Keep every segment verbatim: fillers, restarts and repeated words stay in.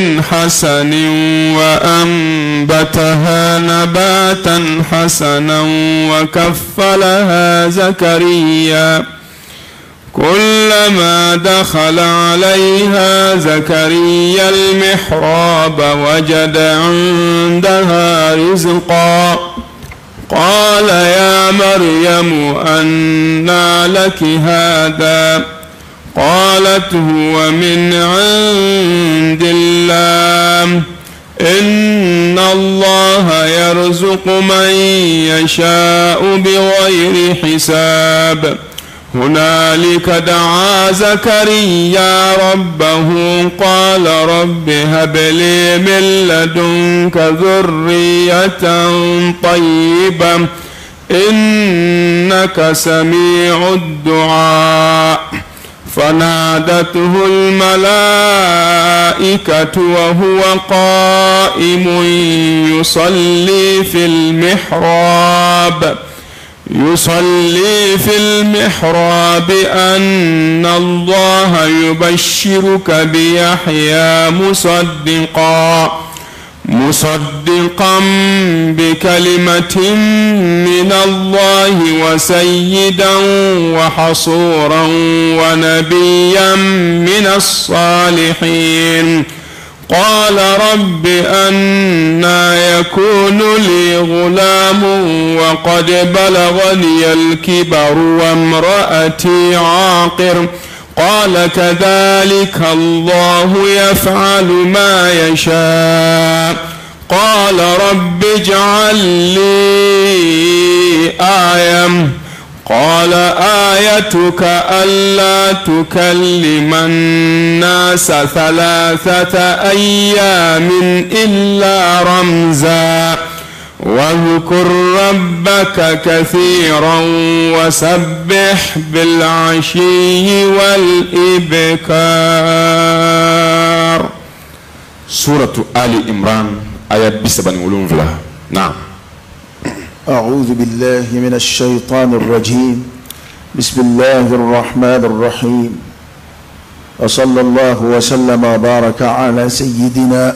حسن وأنبتها نباتا حسنا وكفلها زكريا كلما دخل عليها زكريا المحراب وجد عندها رزقا قال يا مريم أنى لك هذا قالت هو من عند الله إن الله يرزق من يشاء بغير حساب هنالك دعا زكريا ربه قال رب هب لي من لدنك ذرية طيبة إنك سميع الدعاء فنادته الملائكة وهو قائم يصلي في المحراب يصلي في المحراب أن الله يبشرك بيحيى مصدقا مصدقا بكلمة من الله وسيدا وحصورا ونبيا من الصالحين قال رب أنى يكون لي غلام وقد بلغني الكبر وامرأتي عاقر قال كذلك الله يفعل ما يشاء قال رب اجعل لي آية قال آيتك ألا تكلم الناس ثلاثة أيام إلا رمزا واذكر ربك كثيرا وسبح بالعشي والإبكار. سورة آل عمران آيات بسبع ولونفلا. نعم. أعوذ بالله من الشيطان الرجيم. بسم الله الرحمن الرحيم. وصلى الله وسلم وبارك على سيدنا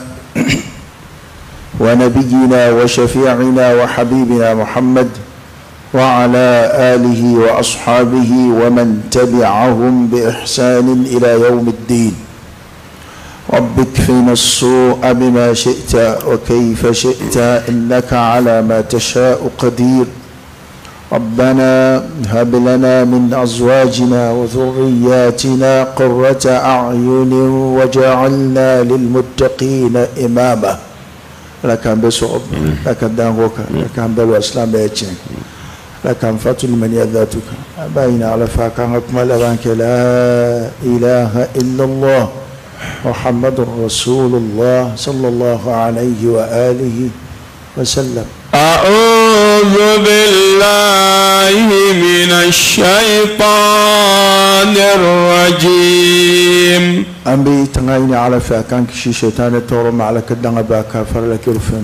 ونبينا وشفيعنا وحبيبنا محمد وعلى آله وأصحابه ومن تبعهم بإحسان إلى يوم الدين. رب اكفنا السوء بما شئت وكيف شئت إنك على ما تشاء قدير. ربنا هب لنا من أزواجنا وذرياتنا قرة أعين وجعلنا للمتقين إماما. لك أن بسعب لك الدانغوك لك أن بلو أسلام بيتشين لك أن فتل من يذاتك بين على فاكان أكمل بانك لا إله إلا الله محمد رسول الله صلى الله عليه وآله وسلم. أعوذ بالله من الشيطان الرجيم. أمبي تنغيني على فاكان كشي شيطان التورم على كدن باكا فرلك يرفن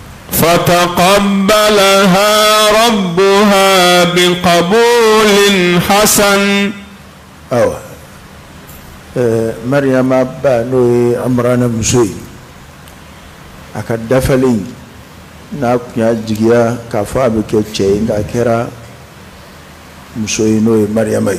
فتقبلها ربها بقبول حسن. أو أه مريم أبا نوي أمرانا مسوي أكاد دفلي ناك يجيا كافا بكتشي نكرا مسوي نوي مريم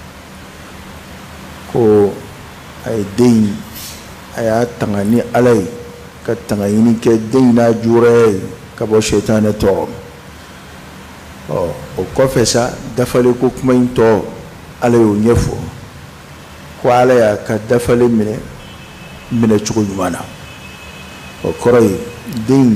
كو أي دين أي تغني علي كتغني كدين جوري كبو شيطان توم أو وكفسا دفلي كوكمين تو علي ونيفو وعلى يا كدفلي من من الشغل وكري دين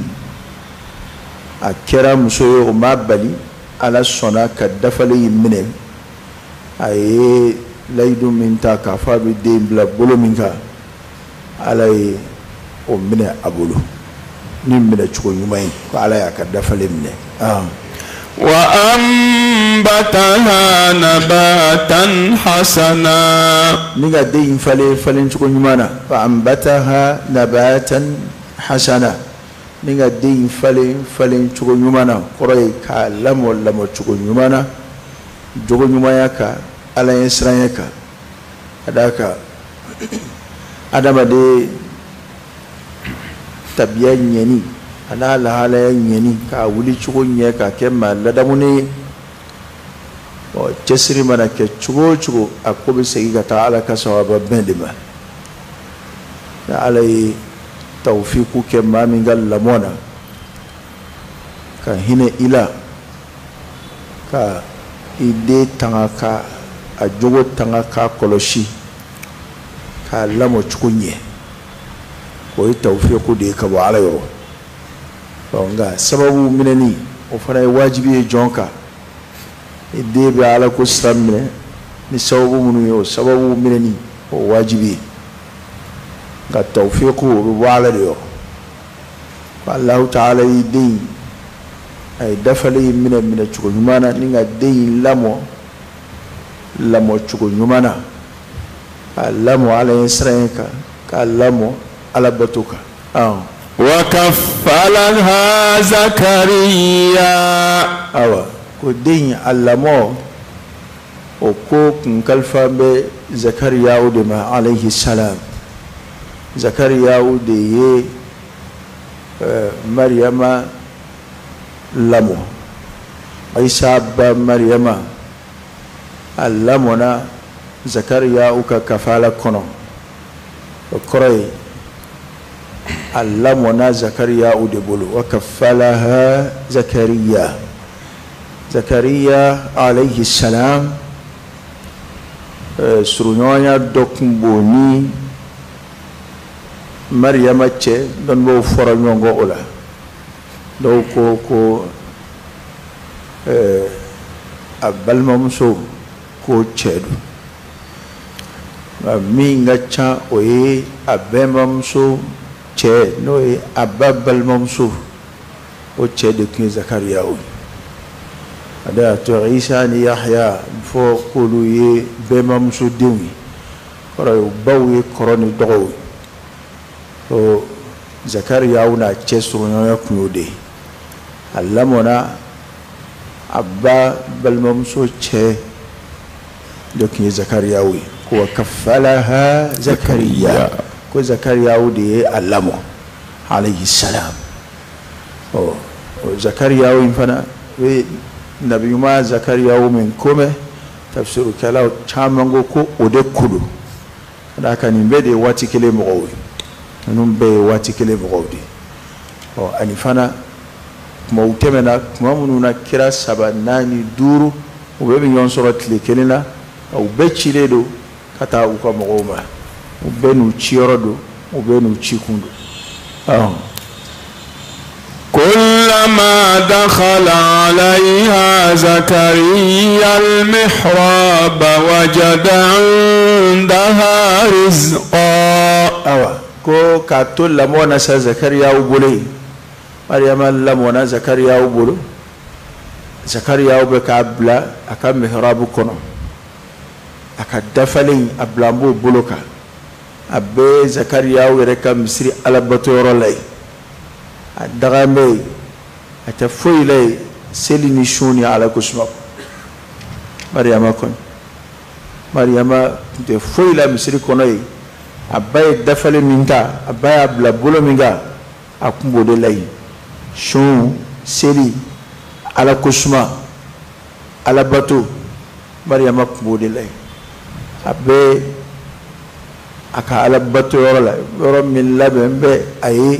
أكرا مسوي وما بلي على الصنع كدفلي من أي laydu min ta ka fa bi de bla bolo min ka alay o mine abulu ni mine chuko nyumay ko alay ka dafale mine ah wa ambataha nabatan hasana ni ga de infale fale chuko nyumana fa ambataha nabatan hasana ni ga de infale fale chuko nyumana koray ka lamo lamo chuko nyumana jogo nyumaya ka ala Israelka adaka adama de tabiya ɲɛni a n'a lahalaya ɲɛni k'a wuli cogo ɲɛ k'a kɛ maa ladamunen ye ɔ cɛsiri mana kɛ cogo o cogo a ko bɛ segin ka taa ala ka sababa bɛn de ma ni ala ye tawfiku kɛ maa min ka lamɔ na ka hinɛ i la ka i den tanga ka a jogo tanga k'a kɔlɔsi k'a lamɔ cogo ɲɛ o ye tawfiku de ye ka bɔ ala yɔrɔ ɔ nka sababu minɛni o fana ye wajibi ye jɔn kan i den bɛ ala ko sira minɛ ni sababu minnu ye o sababu minɛni o wajibi ye nka tawfiku o bɛ bɔ ala de yɔrɔ ko alahu ta'ala y'i den a ye dafalen in minɛ minɛ cogo ɲuman na ni ka den in lamɔ lamɔ cogo ɲuman na k'a lamɔ ala ye sira in kan k'a lamɔ ala bato kan ɔn. وكفلها زكريا awa ko den a lamɔ o ko kun kalifa bɛ zakariyahu de ma alayhi salam zakariyahu de ye mariyama lamɔ ayisa ba mariyama a lamɔna zakariyahu ka kafala kɔnɔ o kɔrɔ ye a lamɔna zakariyahu de bolo wa kafalaha zakariya zakariya alayhi salam suruɲɔgɔnya dɔ tun b'o ni mariyama cɛ dɔnnibaw fɔra ɲɔgɔn kɔ o la dɔw ko ko a balimamuso ko cɛ don nka min ka ca o ye a bɛnbamuso cɛ n'o ye a ba balimamuso o cɛ de tun ye zakariyahu ye a de y'a to isa ni yahya fɔ k'olu ye bɛnbamuso denw ye kɔrɔ ye baw ye kɔrɔ ni dɔgɔw ye o zakariyahu n'a cɛ suruɲɔgɔnya tun y'o de ye a lamɔna a ba balimamuso cɛ de tun ye zakariyahu ye ko kafalaha zakariya ko zakariyahu de ye a lamɔ alayhi salam ɔ zakariyahu in fana o ye nabiyuma zakariyahu min kɔmɛ tafsirukɛlaw caman ko ko o de ko don ka d'a kan nin bɛɛ de ye waati kelen mɔgɔw ye ninnu bɛɛ ye waati kelen mɔgɔw de ye ɔ ani fana kumaw tɛmɛna kuma minnu na kira saba naani duuru u bɛɛ bɛ ɲɔgɔn sɔrɔ tile kelen na u bɛɛ cilen don ka taa u ka mɔgɔw ma u bɛɛ n'u ciyɔrɔ don u bɛɛ n'u cikun don ɔn. كلما دخل عليها زكريا المحراب وجد عندها رزقا awa ko k'a to lamɔ na sa zakariyahu bolo yen mariyama lamɔ na zakariyahu bolo zakariyahu bɛ k'a bila a ka mihrabu kɔnɔ a ka dafalen a bila an b'o bolo kan a bɛ zakariyahu yɛrɛ ka misiri alabatoyɔrɔ la yen a dagan bɛ yen a tɛ foyi la yen seli ni su ni ala ko suma mariyama kɔnɔ mariyama tun tɛ foyi la misiri kɔnɔ yen a ba ye dafalen min ta a ba y'a bila bolo min kan a tun b'o de la yen su seli ala ko suma alabato mariyama tun b'o de la yen a bɛ a ka alabato yɔrɔ la yɔrɔ min labɛn bɛ a ye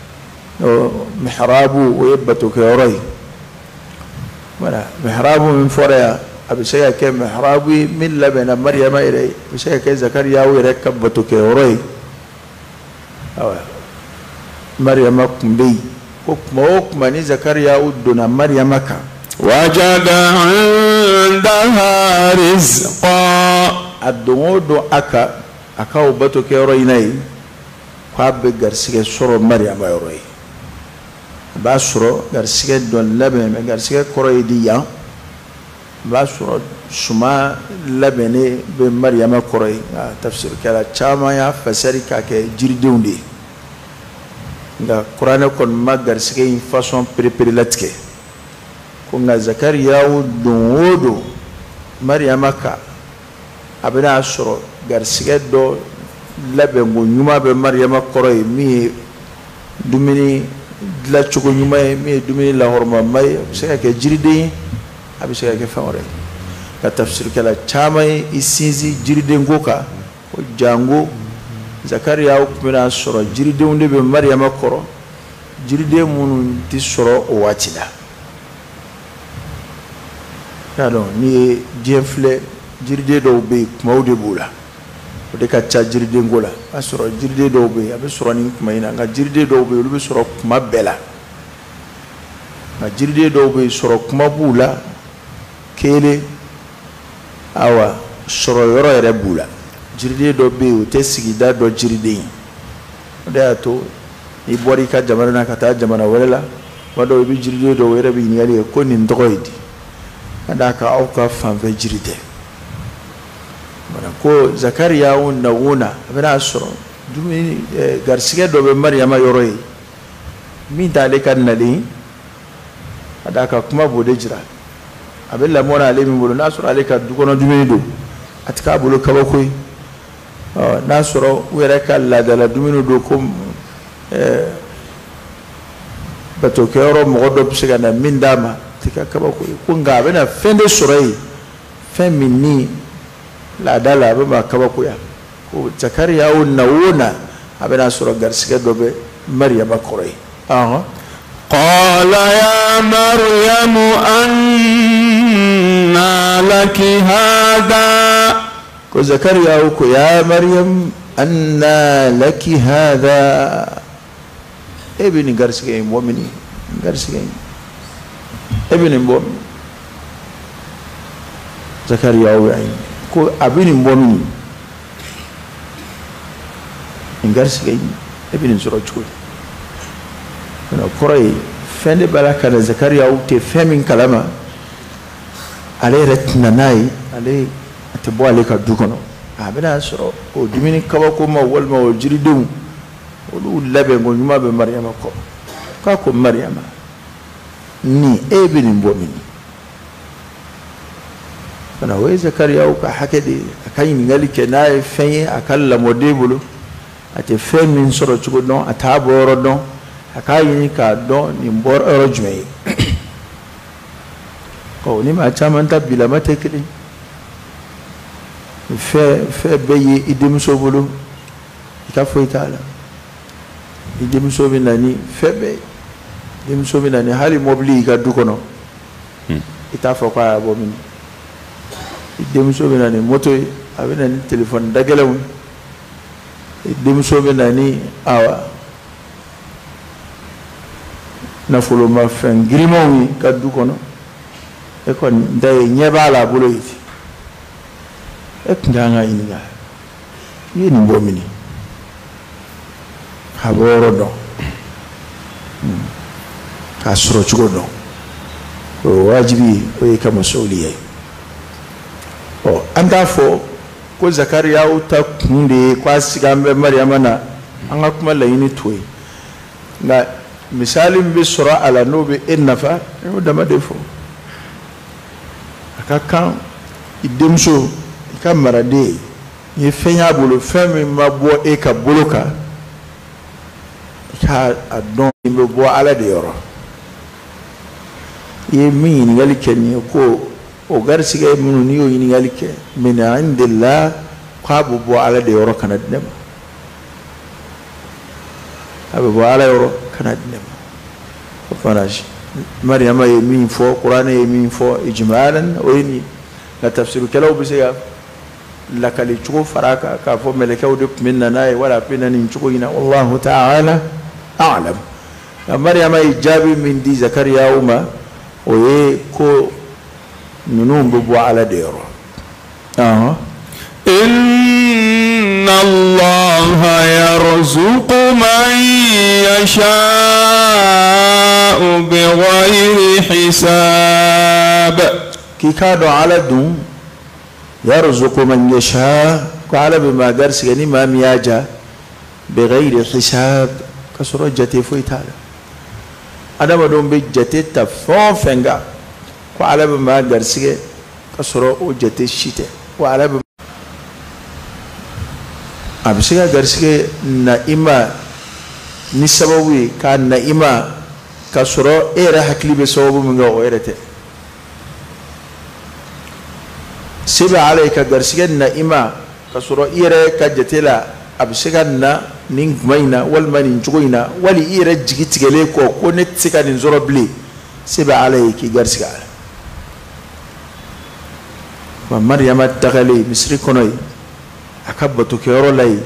mihrabu o ye batokɛyɔrɔ ye wala mihrabu min fɔra yan a bɛ se ka kɛ mihrabu ye min labɛnna mariyama yɛrɛ ye a bɛ se ka kɛ zakariyahu yɛrɛ ka batokɛyɔrɔ ye awa mariyama tun bɛ yen ko tuma o tuma ni zakariyahu donna mariyama kan وجد عندها رزقا a don o don a ka a ka o batokɛyɔrɔ in na yen k'a bɛ garisɛgɛ sɔrɔ mariyama yɔrɔ ye a b'a sɔrɔ garisɛgɛ dɔn labɛn mɛ garisɛgɛ kɔrɔ ye di yan a b'a sɔrɔ suma labɛnnen bɛ mariyama kɔrɔ ye nka tafsirikɛla caman y'a fasɛri k'a kɛ jiridenw de ye nka kuranɛ kɔni ma garisɛgɛ in fasɔn perepere latigɛ ko nka zakariyahu don o don mariyama kan a bɛna sɔrɔ garisɛgɛ dɔ labɛn ko ɲuman bɛ mariyama kɔrɔ ye min ye dumuni la cogo ɲuman ye min ye dumuni lahɔrɔmama ye a bɛ se ka kɛ jiriden ye a bɛ se ka kɛ fɛn wɛrɛ ye ka tafsirikɛla caman ye i sinsin jiriden ko kan ko jango Zakariya tun bɛna sɔrɔ jiridenw de bɛ Mariyama kɔrɔ jiriden minnu tɛ sɔrɔ o waati la y'a dɔn n'i ye diɲɛ filɛ jiriden dɔw bɛ yen kumaw de b'o la o de ka ca jiriden ko la a sɔrɔ jiriden dɔw bɛ yen a bɛ sɔrɔ nin kuma in na nka jiriden dɔw bɛ yen olu bɛ sɔrɔ kuma bɛɛ la nka jiriden dɔw bɛ yen sɔrɔ kuma b'u la kelen awa sɔrɔ yɔrɔ yɛrɛ b'u la jiriden dɔ bɛ yen o tɛ sigida dɔ jiriden ye o de y'a to n'i bɔra i ka jamana na ka taa jamana wɛrɛ la tuma dɔw i bɛ jiriden dɔw yɛrɛ bɛ ɲininkali kɛ ko nin tɔgɔ ye di ka d'a kan aw ka fanfɛ jiri tɛ ko Zakariya nakun na a bɛna sɔrɔ dumuni garisigɛ dɔ bɛ Mariyama yɔrɔ ye min t'ale ka nalen ka d'a kan kuma b'o de jira a bɛ lamɔ na ale min bolo n'a sɔrɔ ale ka dukɔnɔ dumuni don a tɛ k'a bolo kabako ye n'a sɔrɔ u yɛrɛ ka laadala dumuni don ko batokɛyɔrɔ mɔgɔ dɔ bɛ se ka na min d'a ma a tɛ kɛ kabako ye ko nka a bɛna fɛn de sɔrɔ yen fɛn min ni laada la a bɛ ma kabakoya ko Zakariya na o na a bɛna sɔrɔ garisigɛ dɔ bɛ Mariyama kɔrɔ ye قال يا مريم أنى لك هذا ko Zakariya ko ya Maryam anna laki hadha e bɛ nin garisigɛ in bɔ mini garisigɛ in e bɛ nin bɔ min Zakariya y'a ɲini ko a bɛ nin bɔ min nin garisigɛ in e bɛ nin sɔrɔ cogo di o kɔrɔ ye fɛn de b'a la ka na Zakariya tɛ fɛn min kalama ale yɛrɛ tɛna n'a ye ale a tɛ bɔ ale ka du kɔnɔ a bɛna sɔrɔ o dumuni kabako ma walima o jiridenw olu labɛn ko ɲuman bɛ Mariyama kɔ k'a ko Mariyama ni e bɛ nin bɔ min fana o ye Zakariya ka hakɛ de ye a ka ɲininkali kɛ n'a ye fɛn ye a ka lamɔden bolo a tɛ fɛn min sɔrɔ cogo dɔn a t'a bɔ yɔrɔ dɔn a k'a ɲini k'a dɔn nin bɔra yɔrɔ jumɛn ye ɔ ni maa caman ta bilama tɛ kelen fɛn fɛn bɛɛ ye i denmuso bolo i ka foyi t'a la i denmuso bɛ na ni fɛn bɛɛ ye denmuso bɛ na ni hali mɔbili i ka du kɔnɔ i t'a fɔ k'a y'a bɔ min i denmuso bɛ na ni moto ye a bɛ na ni telefɔni dagɛlɛnw i denmuso bɛ na ni awa nafolomafɛn girimanw ye ka du kɔnɔ e kɔni n ta ye ɲɛ b'a la a bolo ye e tun kan ka ɲininka i ye nin bɔ min k'a bɔ yɔrɔ dɔn k'a sɔrɔ cogo dɔn o ye wajibi ye o ye ka masuliya ye ɔ an t'a fɔ ko Zakariya ta kun de ye k'a sigi an bɛ Mariyama na an ka kuma laɲini t'o ye nka misali min bɛ sɔrɔ a la n'o bɛ e nafa e y'o dama de fɔ a ka kan i denmuso i ka maraden ni fɛn y'a bolo fɛn min ma bɔ e ka bolo kan i ka a dɔn i bɛ bɔ Ala de yɔrɔ i ye min ɲininkali kɛ nin ye ko o garisigɛ minnu n'i y'o ɲininkali kɛ min indillah k'a bɛ bɔ Ala de yɔrɔ kana di ne ma a bɛ bɔ Ala yɔrɔ kana di ne ma o fana Mariyama ye min fɔ Kuranɛ ye min fɔ ijmalan o ye nin nka tafsirukɛlaw bɛ se ka lakali cogo fara kan k'a fɔ mɛlɛkɛw de tun bɛ na n'a ye wala a bɛ na nin cogo in na wallahu ta'ala a'lam nka Mariyama ye jaabi min di Zakariya ma o ye ko ninnu bɛ bɔ Ala de yɔrɔ إن الله يرزق من يشاء بغير حساب كي كادو على دون يرزق من يشاء قال بما درس يعني ما مياجا بغير حساب كسر جتي فويتالا أنا بدون بجتي تفون فنجا قال بما درس كسر جتي الشتاء وعلى بما abisika garsike na ima ni sababu ye ka naima ka sɔrɔ e yɛrɛ hakili bɛ sababu min kan o yɛrɛ tɛ se bɛ ala ye ka garisigɛ naima ka sɔrɔ i yɛrɛ ka jate la a bɛ se ka na nin kuma in na walima nin cogo in na wali i yɛrɛ jigi tigɛlen kɔ ko ne tɛ se ka nin sɔrɔ bilen se bɛ ala ye k'i garisigɛ ala wa mariyama dagalen misiri kɔnɔ yen a ka batokɛyɔrɔ la yen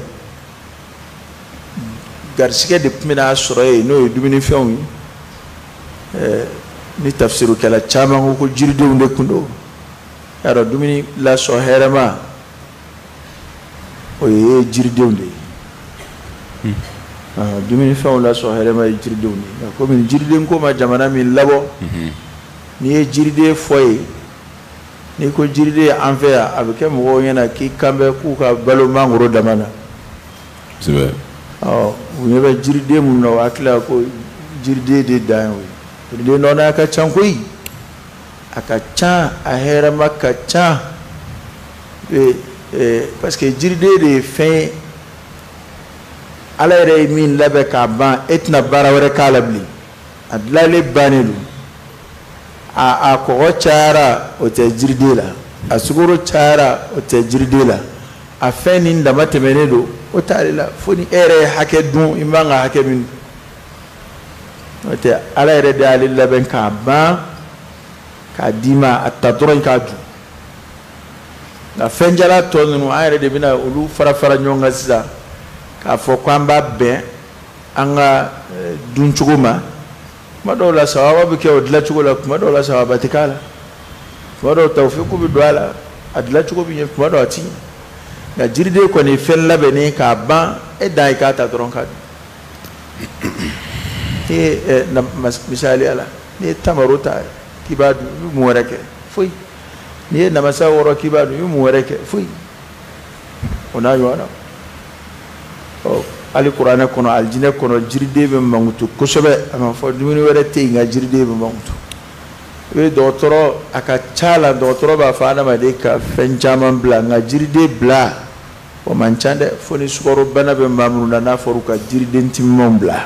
garisigɛ de tun bɛna sɔrɔ yen n'o ye dumunifɛnw ye ɛɛ ni tafsirukɛla caman ko ko jiridenw de tun don yàrá dumuni lasɔ hɛrɛma o ye jiridenw de ye dumunifɛnw lasɔ hɛrɛma ye jiridenw de ye komi jiriden ko ma jamana min labɔ n'i ye jiriden fɔ ye n'i ko jiriden an fɛ yan a bɛ kɛ mɔgɔw ɲɛna k'i kan bɛ k'u ka balo mangoro dama na ɔ u ɲɛ bɛ jiriden minnu na o hakili la ko jiriden de dan ye o ye jiriden nɔnaya ka ca koyi a ka ca a hɛrɛma ka ca parce que jiriden de ye fɛn ye ala yɛrɛ ye min labɛn k'a ban e tɛna baara wɛrɛ k'a la bilen a dilanlen bannen don a a kɔgɔ cayara o tɛ jiriden la a sukaro cayara o tɛ jiriden la a fɛn nin dama tɛmɛnen don o t'ale la fo ni e yɛrɛ ye hakɛ dun i man ka hakɛ min o tɛ ala yɛrɛ de y'ale labɛn k'a ban k'a d'i ma a ta dɔrɔn k'a dun nka fɛn jala tɔ ninnu an yɛrɛ de bɛna olu fara fara ɲɔgɔn kan sisan k'a fɔ ko an b'a bɛn an ka dun cogo ma kuma dɔw la sababa bɛ kɛ o dilan cogo la kuma dɔw la sababa tɛ k'a la kuma dɔw tawfiku bɛ don a la a dilan cogo bɛ ɲɛ kuma dɔw a ti ɲɛ nka jiriden kɔni ye fɛn labɛnnen k'a ban e dan ye k'a ta dɔrɔn k'a dun n'i ye misaliya la n'i ye tamaro ta k'i b'a dun i bɛ mun wɛrɛ kɛ foyi n'i ye namasa wɔrɔ k'i b'a dun i bɛ mun wɛrɛ kɛ foyi o n'a ɲɔgɔnna ɔ hali kuranɛ kɔnɔ alijinɛ kɔnɔ jiriden bɛ mankutu kosɛbɛ a ma fɔ dumuni wɛrɛ tɛ yen nka jiriden bɛ mankutu i bɛ dɔgɔtɔrɔ a ka ca la dɔgɔtɔrɔ b'a fɔ adamaden ka fɛn caman bila nka jiriden bila o man ca dɛ fo ni sukaro bana bɛ maa minnu na n'a fɔra ka jiriden timimanw bila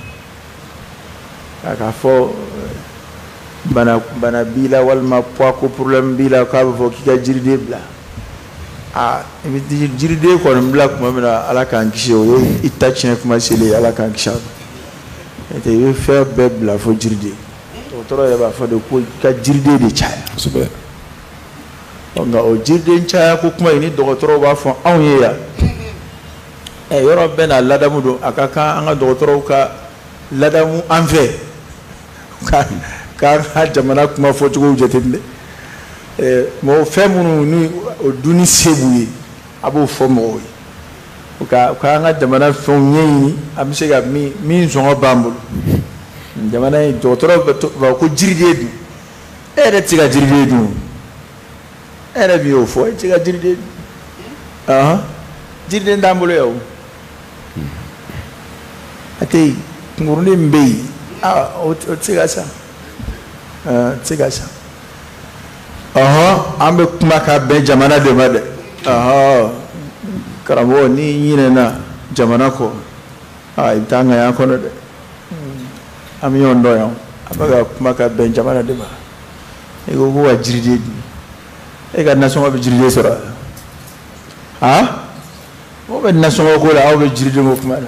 a ka fɔ bana bana b'i la walima poids ko problème b'i la k'a bɛ fɔ k'i ka jiriden bila a i bɛ jiriden kɔni bila tuma min na ala k'an kisi o ye i ta tiɲɛ kuma selen ye ala k'an kisi a ma n'o tɛ i bɛ fɛn bɛɛ bila fo jiriden dɔgɔtɔrɔ yɛrɛ b'a fɔ de ko ka jiriden de caya nka o jiriden caya ko kuma in ni dɔgɔtɔrɔw b'a fɔ anw ye yan ɛ yɔrɔ bɛɛ n'a ladamu don a ka kan an ka dɔgɔtɔrɔw ka ladamu an fɛ ka k'an ka jamana kuma fɔcogow jateminɛ ɛɛ mɔgɔ fɛn minnu ni o dunni se b'u ye a b'o fɔ mɔgɔw ye o ka o k'an ka jamana fɛnw ɲɛɲini an bɛ se ka min min sɔngɔ b'an bolo jamana in dɔgɔtɔrɔ bɛ to b'a ko jiriden dun e yɛrɛ tɛ se ka jiriden dun e yɛrɛ bɛ y'o fɔ e tɛ se ka jiriden dun ɔhɔn jiriden t'an bolo yan o a tɛ yen kunkurunin min bɛ yen aa o tɛ se ka san ɛɛ tɛ se ka san ɔhɔn an bɛ kuma ka bɛn jamana de ma dɛ ɔhɔn karamɔgɔ n'i ɲinɛna jamana kɔ aa i bɛ taa ŋaɲa kɔnɔ dɛ an bɛ ɲɔgɔn dɔn yan a bɛ ka kuma ka bɛn jamana de ma e ko ko ka jiriden dun e ka nasɔngɔ bɛ jiriden sɔrɔ han o bɛ nasɔngɔ ko la aw bɛ jiriden ko kuma na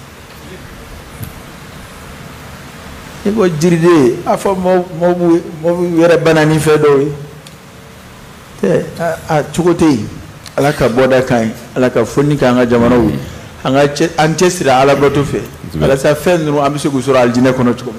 e ko jiriden a fɔ mɔw b'u mɔw b'u yɛrɛ bana ni fɛn dɔw ye tɛ a cogo tɛ yen ala ka bɔda kan ye ala ka foni k'an ka jamanaw ye an ka cɛ an cɛ siri ala bato fɛ walasa fɛn ninnu an bɛ se k'u sɔrɔ alijinɛ kɔnɔ cogo min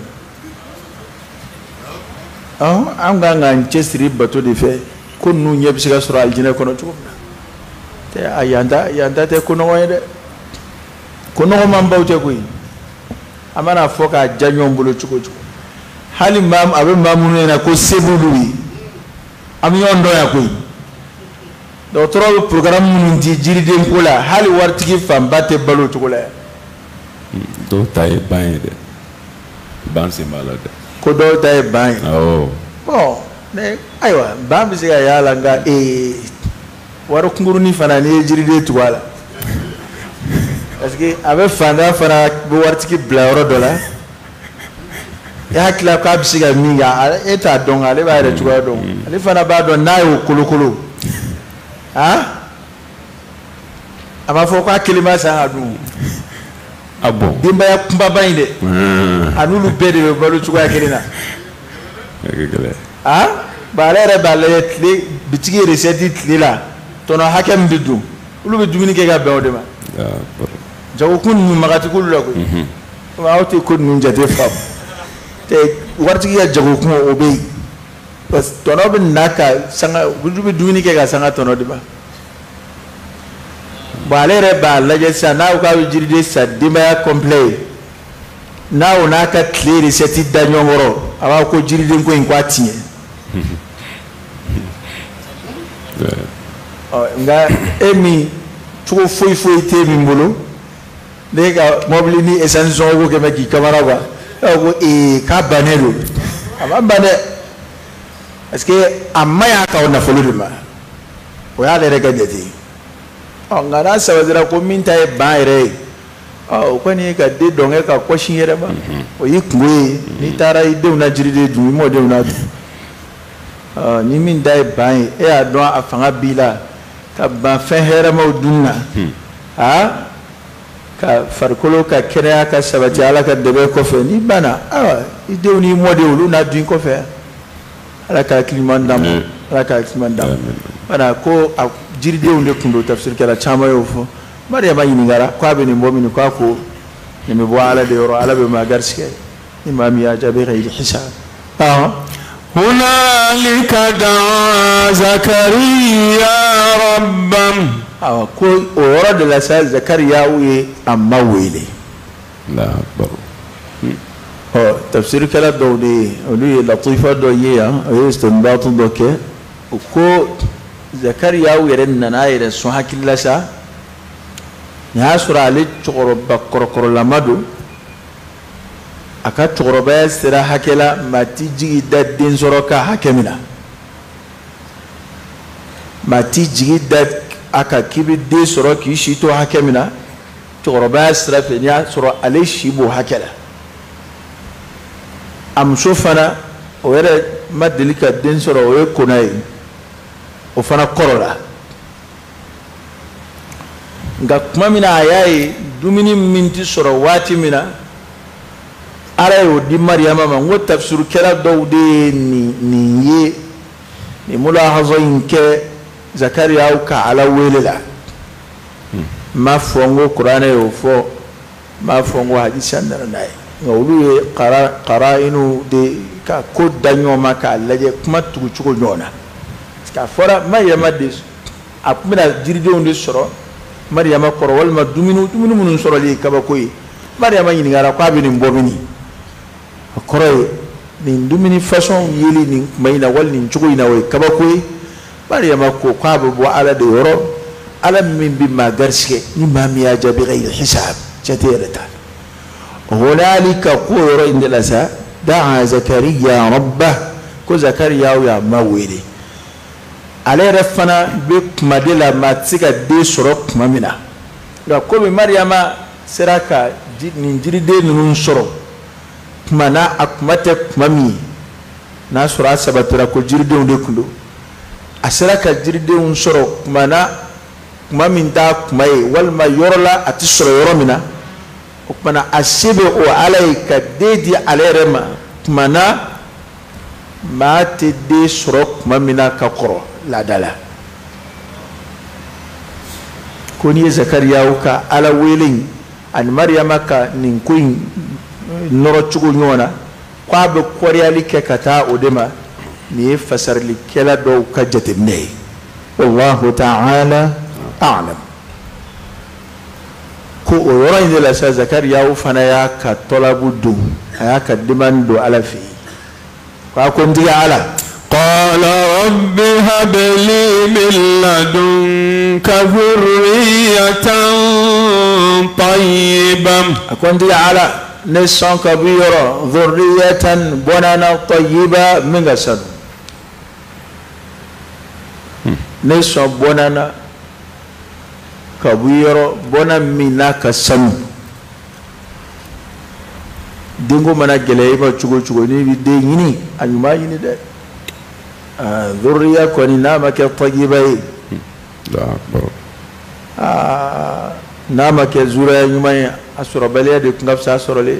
na ɔhɔn an kan k'an cɛ siri bato de fɛ ko ninnu ɲɛ bɛ se ka sɔrɔ alijinɛ kɔnɔ cogo min na tɛ a yan ta yan ta tɛ ko nɔgɔ ye dɛ ko nɔgɔ man baw tɛ koyi an mana fɔ k'a ja ɲɔgɔn bolo cogo cogo hali maa a bɛ maa minnu ɲɛna ko se b'olu ye an bɛ ɲɔgɔn dɔn yan koyi dɔgɔtɔrɔ bɛ programme minnu di jiriden ko la hali waritigi fanba tɛ balo o cogo la yan. dɔw ta ye ban ye dɛ ban sen b'a la dɛ. ko dɔw ta ye ban ye. awɔ. bɔn ne ayiwa ban bɛ se ka y'a la nka ee wari kunkurunin fana n'i ye jiriden tugu a la parce que avec fanda fana bo wartiki bla yɔrɔ dɔ la e hakila k'a bɛ se ka min kɛ e t'a dɔn ale b'a yɛrɛ cogoya dɔn ale fana b'a dɔn n'a y'o kolokolo han a b'a fɔ k'a kelen b'a san ka dun a bon denbaya kunbaba in dɛ a n'olu bɛɛ de bɛ balo cogoya kelen na han ba ale yɛrɛ b'a lajɛ tile bitigi recette tile la tɔnɔ hakɛ min bɛ dun olu bɛ dumuni kɛ ka bɛn o de ma jagokun ninnu magati k'olu la koyi aw tɛ ko ninnu jate faamu tɛ waritigi ka jagokun o bɛ yen parce que tɔnɔ bɛ na ka sanga olu bɛ dumuni kɛ ka sanga tɔnɔ de ma bon ale yɛrɛ b'a lajɛ sisan n'a ko k'a bɛ jiriden san denbaya complet ye n'a o n'a ka tile recette da ɲɔgɔn kɔrɔ a b'a ko jiriden ko in k'a tiɲɛ nka e min cogo foyi foyi tɛ min bolo ne ka mobili ni essence sɔngɔ ko kɛmɛ k'i kamara quoi e ko ee k'a bannen don a ma ban dɛ parce que a ma y'a k'aw nafolo de ma o y'ale yɛrɛ ka jate ye ɔ nka n'a sabatira ko min ta ye ban yɛrɛ ye ɔ o kɔni ye ka den dɔnkɛ ka kɔsi yɛrɛ ma o y'i kungo ye n'i taara i denw na jiriden dun i m'o denw na dun ɔ ni min ta ye ban ye e y'a dɔn a fanga b'i la ka ban fɛn hɛrɛmaw dun na ha ka farikolo ka kɛnɛya ka sabati ala ka dɛbɛ kɔfɛ n'i banna awa i denw n'i mɔdenw olu n'a dun kɔfɛ ala ka hakiliman d'a ma ala ka hakiliman d'a ma bana ko a jiridenw de tun don tafsirikɛla caman y'o fɔ Mariama ɲininkara ko a bɛ nin bɔ min k'a ko nin bɛ bɔ ala de yɔrɔ ala bɛ maa garisigɛ ni maa min y'a jaabi ka yiri hisab هنالك دعا زكريا ربه awa ko o yɔrɔ de la sa Zakariyaw ye a ma wele ɔ tafsirikɛla dɔw de ye olu ye latifa dɔ ye yan o ye istinbatu dɔ kɛ o ko Zakariyaw yɛrɛ nana a yɛrɛ sɔn hakili la sa nin y'a sɔrɔ ale cɛkɔrɔba kɔrɔkɔrɔlama don a ka cɛkɔrɔbaya sera hakɛ la maa ti jigi da den sɔrɔ ka hakɛ min na maa ti jigi da a ka k'i bɛ den sɔrɔ k'i si to hakɛ min na cɛkɔrɔbaya sira fɛ n'i y'a sɔrɔ ale si b'o hakɛ la a muso fana o yɛrɛ ma deli ka den sɔrɔ o ye kona ye o fana kɔrɔ la nka tuma min na a y'a ye dumuni min ti sɔrɔ waati min na ala y'o di Mariyama ma n ko tafsirikɛla dɔw de ye nin nin ye nin mulahazɔ in kɛ Zakariyaw ka ala wele la n m'a fɔ n ko kuranɛ y'o fɔ n m'a fɔ n ko hadisa nana n'a ye nka olu ye kara karayinu de ka ko da ɲɔgɔn ma k'a lajɛ kuma tugu cogo ɲɔgɔn na parce que a fɔra Mariyama de a tun bɛna jiridenw de sɔrɔ Mariyama kɔrɔ walima dumuni dumuni minnu sɔrɔli ye kabako ye Mariyama ɲininkara k'a bɛ nin bɔ min a kɔrɔ ye nin dumuni façon yeli nin kuma in na wali nin cogo in na o ye kabako ye Mariyama ko k'a bɛ bɔ ala de yɔrɔ ala min bɛ maa garisigɛ ni maa min y'a jaabi ghayri hisab jate yɛrɛ t'a la hunalika ko yɔrɔ in de la sa daa Zakariya rabbah ko Zakariyaw y'a ma wele ale yɛrɛ fana bɛ kuma de la maa tɛ se ka den sɔrɔ tuma min na nka komi Mariyama sera ka nin jiriden ninnu sɔrɔ tuma na a kuma tɛ kuma min ye n'a sɔrɔ a sabatira ko jiridenw de tun don a sera ka jiridenw sɔrɔ tuma na kuma min t'a kuma ye walima yɔrɔ la a tɛ sɔrɔ yɔrɔ min na o tuma na a se bɛ o ala ye ka den di ale yɛrɛ ma tuma na maa tɛ den sɔrɔ tuma min na ka kɔrɔ laada la ko n'i ye Zakariyaw ka ala wele in ani Mariyama ka nin ko in nɔrɔ cogo ɲɔgɔn na k'a bɛ kɔrɔyali kɛ ka taa o de ma nin ye fasarilikɛla dɔw ka jateminɛ ye wallahu ta'ala a'lam ko o yɔrɔ in de la sa Zakariyaw fana y'a ka tɔlabu don a y'a ka demande don ala fɛ yen k'a ko n tigi ala قال رب هب لي من لدنك ذرية طيبة أكون دي على نسان كبيرة ذرية بنانا طيبة من غسل نسان بنانا kabuyoro bona mina kasam dingo mana gele ba chugo chugo ni bi de yini anyuma yini de ah dhurriya ko ni nama ke tayiba yi la akbar ah nama ke zura nyuma asura baliya de ngaf sa sorole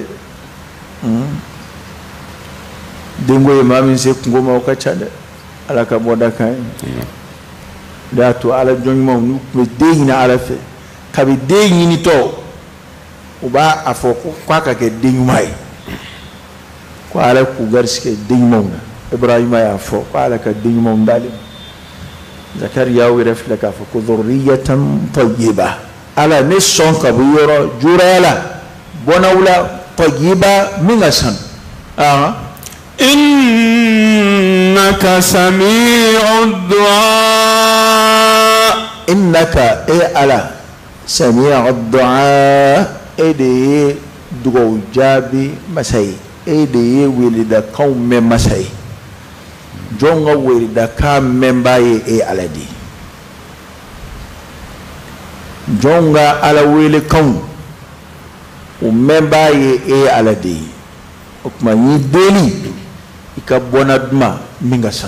dingo imami se ngoma ka chade ala ka boda kan da to ala jonmo nu be de yina ala fe ka bi de yini to uba afoko kwa ka ke de nyumai ko ala ku garske de nyumona ibrahima ya fo ko ala ka de nyumon dalim zakariya wi refle ka fo ko dhurriyatan tayyiba ala ne son ka bu yoro jurala bonawla tayyiba mingasan ah innaka sami'ud du'a innaka e ala sami'ud du'a e de dugo jabi masai e de wilida qawme masai jonga wilida ka memba e aladi jonga ala wili kaw o memba e aladi o kuma ni deli ika bona duma minga san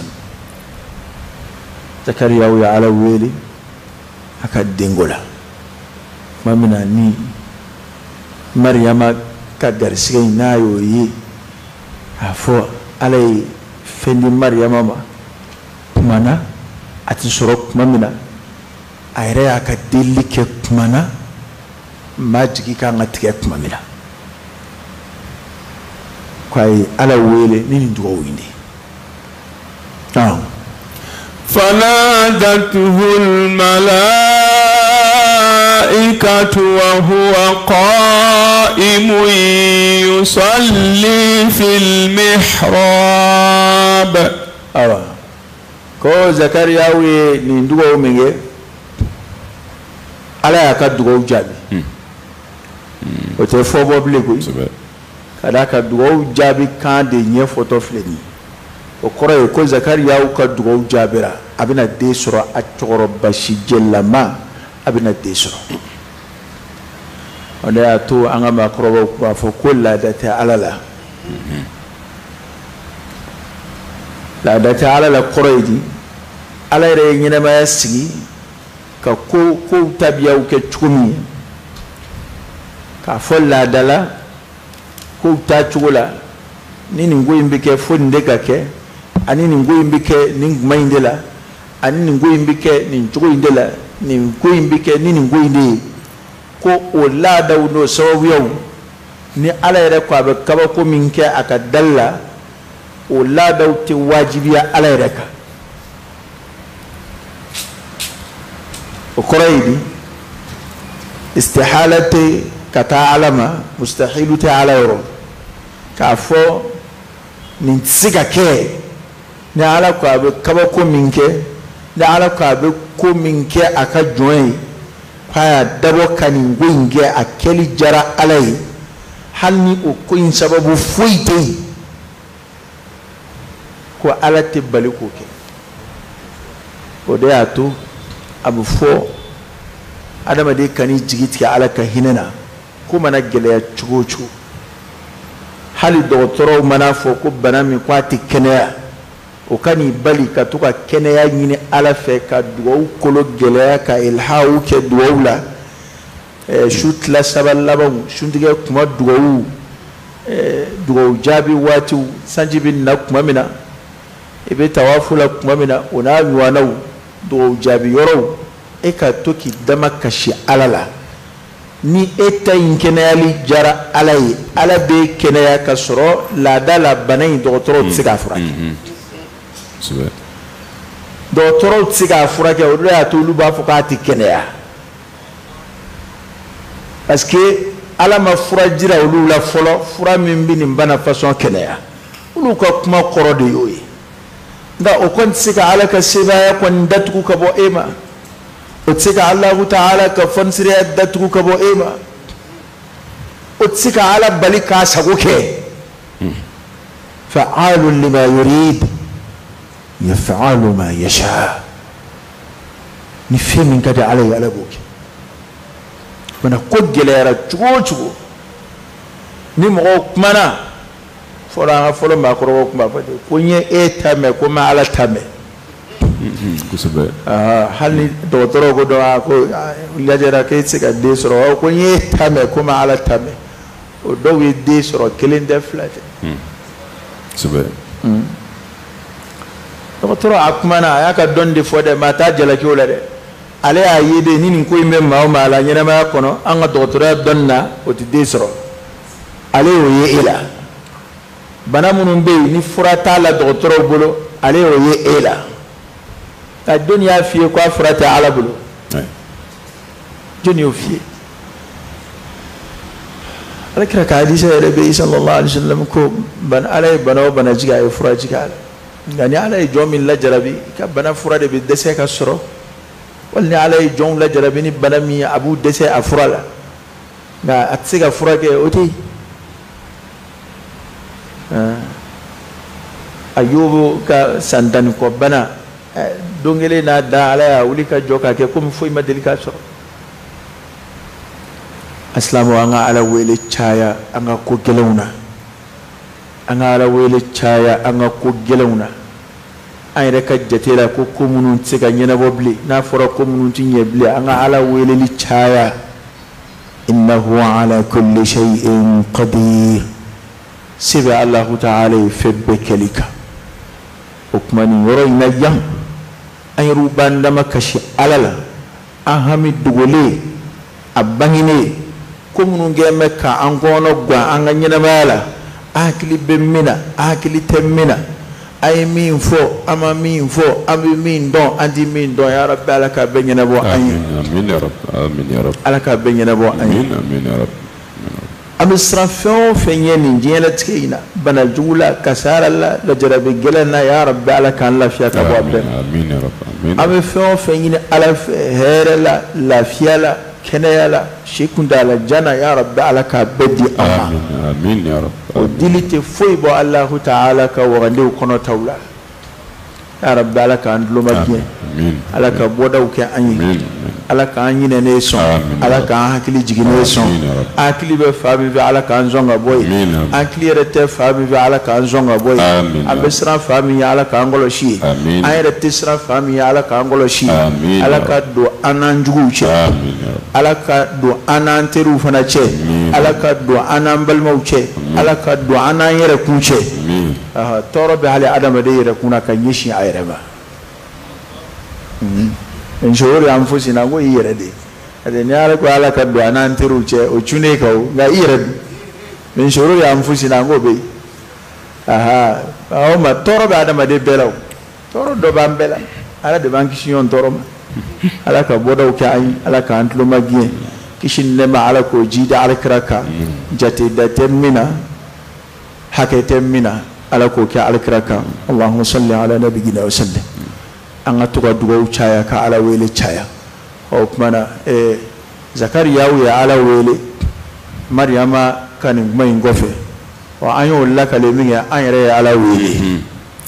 zakariya ya ala wili aka dengola mamina ni maryama ka garsiga nayo yi afo alai fendi maryama ma kumana ati soro mamina ayre aka dilli ke kumana majiki ka ngatike kumamina kwai ala wele nini ndugo windi ah فنادته الملائكة وهو قائم يصلي في المحراب awa ko zakariya we ni ndugo menge ala ya ka dugo jabi o te fo bo ble ko kada ka dugo jabi kan de nye photo fleni o koro ko zakariya ka dugo jabira abina de soro a toro bashi jellama abina de soro on ya to anga makro ko fo kulla da ta alala la da ta alala koroidi ala re nyina ma yasigi ka ko ko tabiya ke chumi ka fo la dala ko ta chugula nini ngoyimbe ke fo ndeka ke ani ni ngoyimbe ke ni ngmaindela ani ni ngoyimbe ke ni chugoindela ni ngoyimbe ke nini ngoyinde ko o la da no sababu yau ni ala yare ko abe kaba ko minke aka dalla o la da ti wajibiya ala yare ka o koraidi istihalati kata alama mustahilu ta ala yoro ka fo ni tsiga ke ni ala ko abe kaba ko minke ni ala ko abe ko minke aka join paya dabo kanin gwinge a keli jara alai halni o koyin sababu fuite ko ala te bali ko ke o de ato abu fo adama de kani jigiti ala ka hinena ko mana gele ya chugochu hali doktoro mana fo ko banami kwati kenea o kani bali ka to ka kenea nyine ala fe ka duwa kolo gele ka ilhawu ke duwula eh shutla saballaban shundige kuma duwa eh duwa jabi wati sanjibin na kuma mina ibe tawafula kuma mina ona yuwana duwa jabi yoro e ka toki dama kashi alala ni eta inkenali jara alai ala be kenaya ka soro la dala banai doktoro tsika furaki doktoro tsika furaki o ya to luba fukati kenaya parce que ala ma fura jira olu la folo fura min bi nin bana façon kenaya olu ka kuma koro de yoyi nda o kon tsika ala ka sebaya kon datuku ka bo ema o tsika Allah ta'ala ka fansire datuku ka bo ema o tsika ala bali ka sagoke fa'alun lima yurid yaf'alu ma yasha ni femin kada ala ala boke bana ko gɛlɛyara cogo cogo ni mɔgɔw kumana fɔlɔ an ka fɔlɔ maakɔrɔbaw kun b'a fɔ ten ko n ye e ta mɛn ko n ma ala ta mɛn kosɛbɛ hali ni dɔgɔtɔrɔw ko dɔn a ko lajɛra k'e tɛ se ka den sɔrɔ ko n ye ta mɛn ko n ma ala ta mɛn o dɔw ye den sɔrɔ kelen tɛ fila tɛ kosɛbɛ dɔgɔtɔrɔ a kumana a y'a ka dɔnni de fɔ dɛ maa t'a jalakiw la dɛ ale y'a ye de ni nin ko in bɛ maa o maa la ɲɛnamaya kɔnɔ an ka dɔgɔtɔrɔya dɔnni na o tɛ den sɔrɔ ale y'o ye e la bana minnu bɛ yen ni fura t'a la dɔgɔtɔrɔw bolo ale y'o ye e la ka jɔnni y'a f'i ye ko a fura tɛ ala bolo jɔnni y'o f'i ye alakira ka hadisa yɛrɛ bɛ yen sallallahu alaihi wasallam ko bana ala ye bana o bana jigin a ye fura jigin a la nka ni ala ye jɔn min lajarabi i ka bana fura de bɛ dɛsɛ ka sɔrɔ wali ni ala ye jɔnw lajarabi ni bana min ye a b'u dɛsɛ a fura la nka a tɛ se ka fura kɛ o tɛ yen Ayubu ka san tan ni kɔ bana don kelen n'a da ala y'a wuli ka jɔ k'a kɛ komi foyi ma deli k'a sɔrɔ asilamu an ka ala wele caya an ka ko gɛlɛnw na an ka ala wele caya an ka ko gɛlɛnw na an yɛrɛ ka jate la ko ko minnu tɛ se ka ɲɛnabɔ bilen n'a fɔra ko minnu tɛ ɲɛ bilen an ka ala weleli caya innahu ala kulli shay'in qadir sebe Allahu ta'ala ye fɛn bɛɛ kɛli kan o kuma nin yɔrɔ in na yan an yɛrɛw b'an dama kasi ala la an hami dogolen a bangenen ko minnu kɛn bɛ k'an kɔnɔ gan an ka ɲɛnamaya la an hakili bɛ min na an hakili tɛ min na an ye min fɔ an ma min fɔ an bɛ min dɔn an tɛ min dɔn ya Rabbi ala k'a bɛɛ ɲɛnabɔ an ye ala k'a bɛɛ ɲɛnabɔ an ye an bɛ siran fɛn o fɛn ɲɛ nin diɲɛlatigɛ in na bana jugu la kasara la lajarabi gɛlɛn na ya Rabbi ala k'an lafiya ka bɔ a bɛɛ ma an bɛ fɛn o fɛn ɲini ala fɛ hɛrɛ la lafiya la kɛnɛya la si kuntala janna ya Rabbi ala k'a bɛɛ di an ma o dili tɛ foyi bɔ Allahu ta'ala ka wagandew kɔnɔ taw la ya Rabbi ala k'an duloma diɲɛ ala ka bɔdaw kɛ an ye ala k'an ɲinɛnen sɔn ala k'an hakili jiginnen sɔn an hakili bɛ fa min fɛ ala k'an sɔn ka bɔ yen an hakili yɛrɛ tɛ fa min fɛ ala k'an sɔn ka bɔ yen an bɛ siran fa min ye ala k'an kɔlɔsi ye an yɛrɛ tɛ siran fa min ye ala k'an kɔlɔsi ye ala ka don an n'an juguw cɛ ala ka don an n'an teriw fana cɛ ala ka don an n'an balimaw cɛ ala ka don an n'an yɛrɛ kun cɛ tɔɔrɔ bɛ hali adamaden yɛrɛ kun na ka ɲɛsin a yɛrɛ ma nshoro ya mfusi na ngo iyere de ade ni ala ko ala ka do anan tiru che o chune ka o nga iyere nshoro ya mfusi na ngo be aha o ma toro ba adama de belaw toro do ba mbela ala de banki shion toro ma ala ka bodaw ka ay ala ka antlo magiye kishin ne ma ala ko jida ala kraka jate da temina hakete mina ala ko ka ala kraka allahumma salli ala nabiyyina wa sallim an ka to ka dugawu caya ka ala wele caya o kuma na eh Zakariyawu ya ala wele Maryama ka nin kuma in kɔfɛ wa an y'o lakale min kɛ an yɛrɛ ye ala wele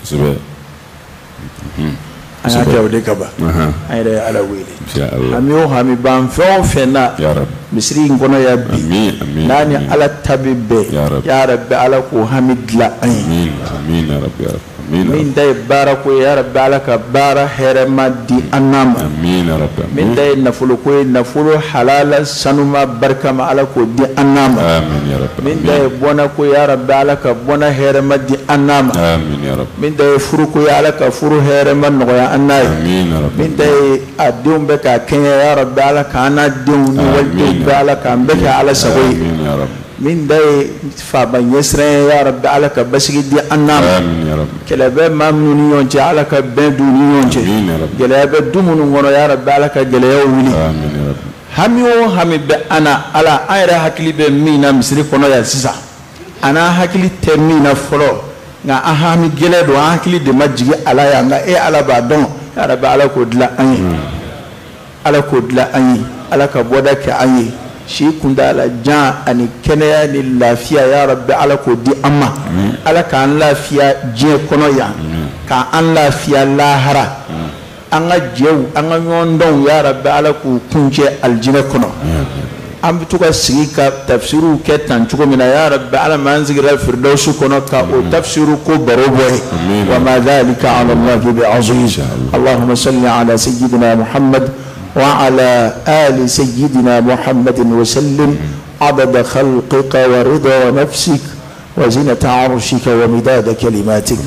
an y'a kɛ o de ka ban an yɛrɛ ye ala wele hami o hami ban fɛn o fɛn na misiri in kɔnɔ ya bi n'a ni ala ta bɛ bɛn ya Rabbi ala k'o hami dilan an ye min da ye baara ko ye ya Rabbi ala ka baara hɛrɛma di an n'a ma min da ye nafolo ko ye nafolo halala sanuma barikama ala k'o di an n'a ma min da ye bɔnna ko ye ya Rabbi ala ka bɔnna hɛrɛma di an n'a ma min da ye furu ko ye ala ka furu hɛrɛma nɔgɔya an n'a ye min da ye a denw bɛ k'a kɛɲɛ ya Rabbi ala k'an n'a denw ni walidenw bɛ ala k'an bɛɛ kɛ ala sago ye min da ye faaba ɲɛsiran ye ya Rabbi ala ka basigi di an n'a ma kɛlɛ bɛ maa minnu ni ɲɔgɔn cɛ ala ka bɛn d'u ni ɲɔgɔn cɛ gɛlɛya bɛ du minnu kɔnɔ ya Rabbi ala ka gɛlɛyaw wuli hami o hami bɛ an na ala an yɛrɛ hakili bɛ min na misiri kɔnɔ yan sisan an n'an hakili tɛ min na fɔlɔ nka an hami gɛlɛ don an hakili de ma jigin ala yan nka e ala b'a dɔn ya Rabbi ala k'o dilan an ye ala k'o dilan an ye ala ka bɔda kɛ an ye si kuntala jan ani kɛnɛya ni lafiya ya Rabbi ala k'o di an ma ala k'an lafiya diɲɛ kɔnɔ yan k'an lafiya lahara an ka jɛw an ka ɲɔgɔn dɔnw ya Rabbi ala k'u kun cɛ alijinɛ kɔnɔ am tuka sika tafsiru ketan chuko mina ya rabbi ala manzigira firdausu kono ka o tafsiru ko baroboy wa ma dhalika ala allah bi aziz allahumma salli ala sayyidina muhammad wa ala ali sayyidina muhammadin wa sallim adada khalqika wa rida nafsik wa zinata arshika wa midada kalimatik.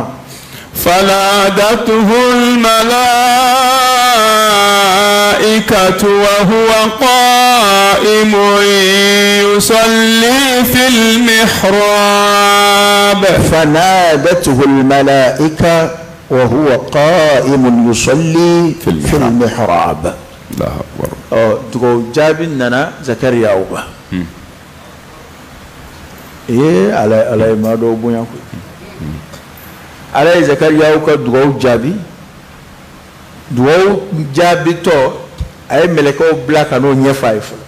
فنادته الملائكة وهو قائم يصلي في المحراب فنادته الملائكة وهو قائم يصلي في المحراب, في المحراب. الله أكبر. تقول جابنا زكريا أوبا إيه على على ما دو بنيا ala Zakariya ka dugaw jaabi dugaw jaabi to ay melekaw bila ka no ɲɛfa ye fɔlɔ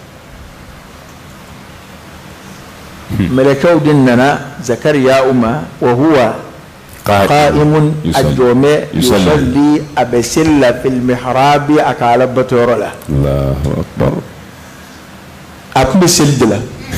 melekaw de nana Zakariya ma wa huwa qa'imun ajome yusalli a bɛ seli la fil mihrabi a ka ala batoyɔrɔ la. Allahu akbar. a tun bɛ seli de la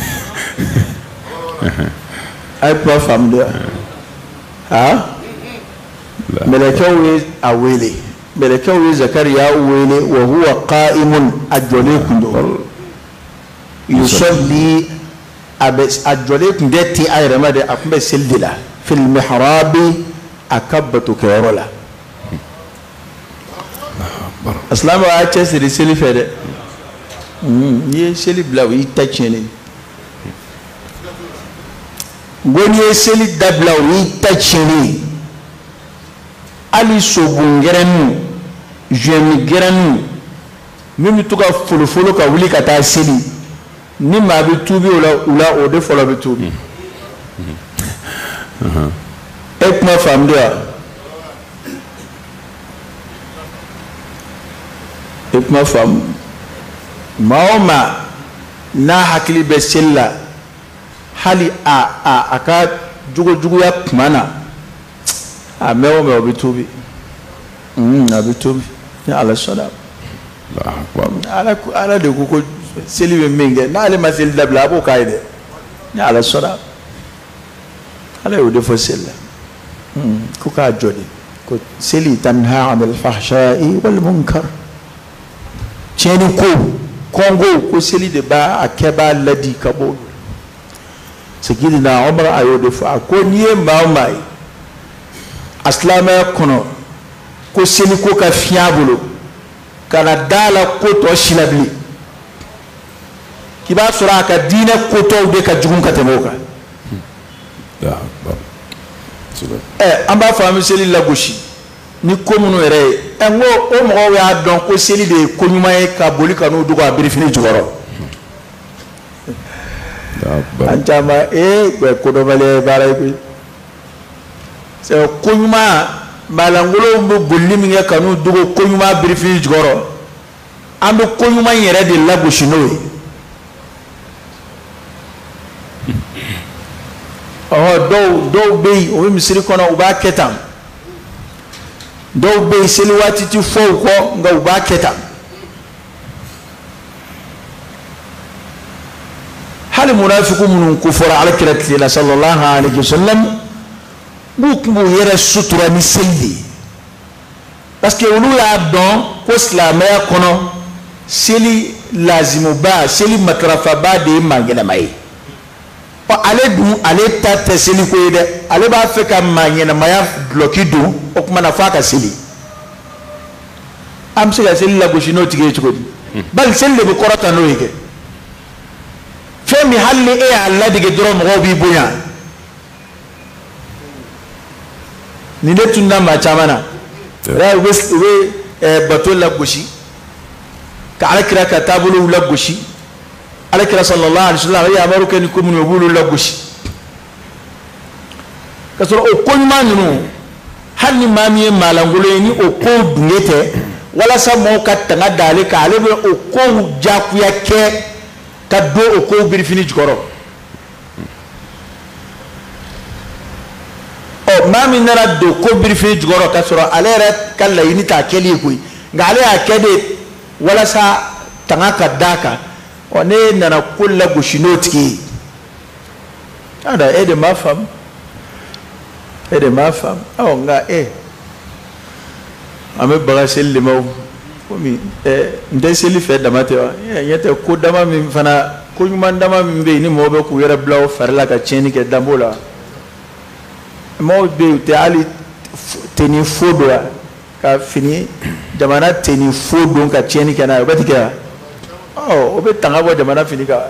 a ye kuma faamu de ha melekaw ye a wele melekaw ye Zakariya wele wa huwa qa'imun a jɔlen kun do yusalli a jɔlen kun tɛ ten a yɛrɛ ma de a tun bɛ seli de la fil mihrabi a ka batokɛyɔrɔ la. asilamu y'a cɛsiri seli fɛ dɛ n'i ye seli bila o y'i ta tiɲɛlen ngo n'i ye seli dabila o y'i ta tiɲɛlen. ali sobun gɛrɛnu jɛmi gɛrɛnu min bɛ to ka folofolo ka wuli ka taa seli ni maa bɛ tuubi o la o la o de fɔlɔ bɛ tuubi e kuma faamu wa e kuma faamu maa o maa n'a hakili bɛ seli la hali a a a ka jogojuguya kuma na a mɛn o mɛn o bɛ tobi a bɛ tobi ni ala sɔnna ala ala de ko ko seli bɛ min kɛ n'ale ma seli dabila a b'o k'a ye dɛ ni ala sɔnna ala y'o de fɔ seli la ko k'a jɔ de ko seli tanha anil fahsha'i wal munkar tiɲɛni ko kɔngo ko seli de b'a kɛ b'a ladi ka bɔ Sayyidina Umar a y'o de fɔ a ko n'i ye maa o maa ye a silamɛya kɔnɔ ko seli ko ka fiɲɛ bolo ka na da la ko tɔ si la bilen k'i b'a sɔrɔ a ka diinɛ ko tɔw de ka jugu ka tɛmɛ o kan. ɛ an b'a fɔ an bɛ seli lagosi ni ko minnu yɛrɛ ye ɛ n ko o mɔgɔw y'a dɔn ko seli de ye ko ɲuman ye ka boli ka n'u dogo a birifini jukɔrɔ an caman ee ko dɔnbaliya ye baara ye koyi. ko ɲuman maalankolonw bɛ bolili min kɛ ka n'u dogo ko ɲuman birifini jukɔrɔ an bɛ ko ɲuman yɛrɛ de lagosi n'o ye. ɔhɔ dɔw dɔw bɛ yen o bɛ misiri kɔnɔ u b'a kɛ tan dɔw bɛ yen seli waati ti fɔ u kɔ nka u b'a kɛ tan hali munafiku minnu ko fɔra alakira tile la sallallahu alaihi wasallam b'u kun b'u yɛrɛ sutura ni seli de ye parce que olu y'a dɔn ko silamɛya kɔnɔ seli lazimuba seli matarafaba de ye maagɛlɛma ye. ale dun ale ta tɛ seli ko ye dɛ ale b'a fɛ ka maa ɲɛnamaya dulɔki don o tuma na f'a ka seli an bɛ se ka seli lagosi n'o tigi ye cogo di bali seli de bɛ kɔrɔta n'o ye kɛ fɛn min hali ni e y'a ladege dɔrɔn mɔgɔw b'i bonya nin de tun na maa caman na u bɛ u bɛ bato lagosi ka Alakira ka taabolow lagosi Alakira sallallahu alaihi wasallam ya amaru kɛ ni ko minnu u b'olu lagosi ka sɔrɔ o ko ɲuman ninnu hali ni maa min ye maalankolon ye ni o kow dunge tɛ walasa mɔgɔw ka tanga da ale kan ale bɛ o kow diyagoya kɛ ka don o kow birifini jukɔrɔ ɔ maa min nana don ko birifini jukɔrɔ ka sɔrɔ ale yɛrɛ ka laɲini t'a kɛli ye koyi nka ale y'a kɛ de walasa tanga ka d'a kan ɔ on ne nana kulla gushinotiki ada e de ma femme e de ma femme aw nga e ame baga sel le maw komi e nde seli fe damate wa yete ko dama min fana ko nyuma dama min be ni mo be ku yera blaw farla ka cheni ke dambola mo be te ali teni fodo ka fini jamana teni fodo ka cheni kana ba tika oh obe tanga bo jamana fini ka